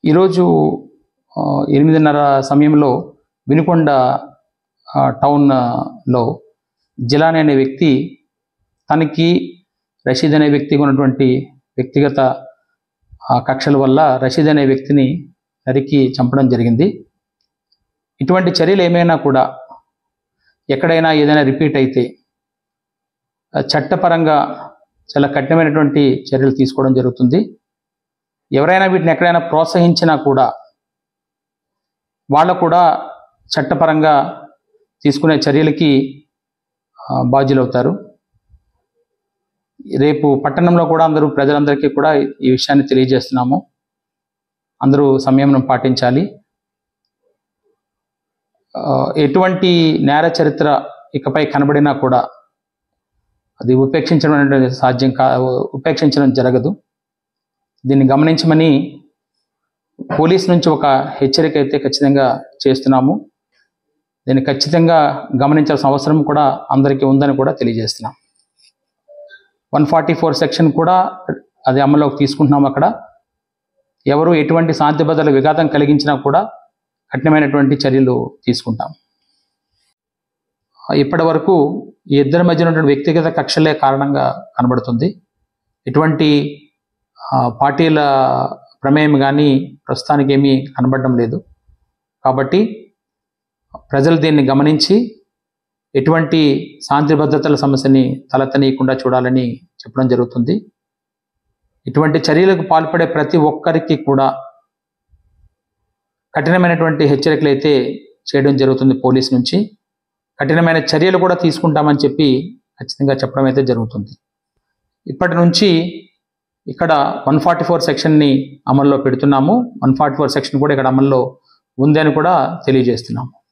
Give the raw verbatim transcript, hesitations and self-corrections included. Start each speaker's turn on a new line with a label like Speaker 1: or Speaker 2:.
Speaker 1: ఈరోజు ఎనిమిదిన్నర సమయంలో వినుకొండ టౌన్లో జిలాని అనే వ్యక్తి తనకి రషీద్ అనే వ్యక్తికి ఉన్నటువంటి వ్యక్తిగత కక్షల వల్ల రషీద్ అనే వ్యక్తిని నరికి చంపడం జరిగింది. ఇటువంటి చర్యలు ఏమైనా కూడా ఎక్కడైనా ఏదైనా రిపీట్ అయితే చట్టపరంగా చాలా కఠినమైనటువంటి చర్యలు తీసుకోవడం జరుగుతుంది. ఎవరైనా వీటిని ఎక్కడైనా ప్రోత్సహించినా కూడా వాళ్ళు కూడా చట్టపరంగా తీసుకునే చర్యలకి బాధ్యులవుతారు. రేపు పట్టణంలో కూడా అందరూ ప్రజలందరికీ కూడా ఈ విషయాన్ని తెలియజేస్తున్నాము. అందరూ సంయమనం పాటించాలి. ఎటువంటి నేర చరిత్ర ఇకపై కనబడినా కూడా అది ఉపేక్షించడం అనేది సాధ్యం కా ఉపేక్షించడం జరగదు. దీన్ని గమనించమని పోలీస్ నుంచి ఒక హెచ్చరిక అయితే ఖచ్చితంగా చేస్తున్నాము. దీన్ని ఖచ్చితంగా గమనించాల్సిన అవసరం కూడా అందరికీ ఉందని కూడా తెలియజేస్తున్నాం. వన్ ఫార్టీ ఫోర్ సెక్షన్ కూడా అది అమల్లోకి తీసుకుంటున్నాము. అక్కడ ఎవరు ఎటువంటి శాంతి భద్రతల విఘాతం కలిగించినా కూడా కఠినమైనటువంటి చర్యలు తీసుకుంటాం. ఇప్పటి వరకు ఈ ఇద్దరి మధ్య ఉన్నటువంటి వ్యక్తిగత కక్షలే కారణంగా కనబడుతుంది. ఎటువంటి పార్టీల ప్రమేయం కానీ ప్రస్తుతానికి ఏమీ కనబడడం లేదు. కాబట్టి ప్రజలు దీన్ని గమనించి ఎటువంటి శాంతి భద్రతల సమస్యని తలెత్తనీయకుండా చూడాలని చెప్పడం జరుగుతుంది. ఇటువంటి చర్యలకు పాల్పడే ప్రతి ఒక్కరికి కూడా కఠినమైనటువంటి హెచ్చరికలు అయితే చేయడం జరుగుతుంది. పోలీస్ నుంచి కఠినమైన చర్యలు కూడా తీసుకుంటామని చెప్పి ఖచ్చితంగా చెప్పడం అయితే జరుగుతుంది. ఇప్పటి నుంచి ఇక్కడ వన్ ఫార్టీ ఫోర్ సెక్షన్ని అమల్లో పెడుతున్నాము. వన్ ఫార్టీ ఫోర్ సెక్షన్ కూడా ఇక్కడ అమల్లో ఉంది అని కూడా తెలియజేస్తున్నాము.